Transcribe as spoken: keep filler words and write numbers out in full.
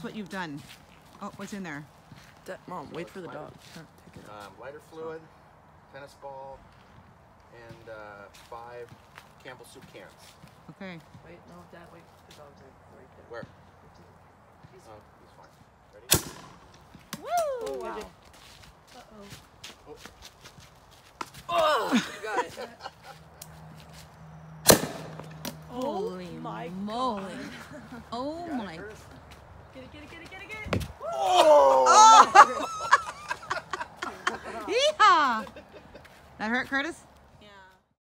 what you've done. Oh, what's in there? That, Mom, wait for the dog. Take it Um, lighter fluid, tennis ball, and uh, five Campbell soup cans. Okay. Wait, no, Dad, wait. The dog's right there. Where? He's, Oh, he's fine. Ready? Woo! oh, Wow. Uh-oh. Oh. Oh, you got it. Holy my moly. God. Oh Got my. it, Curtis? Get it, get it, get it, get it, get it. Oh! Yeehaw! That hurt, Curtis?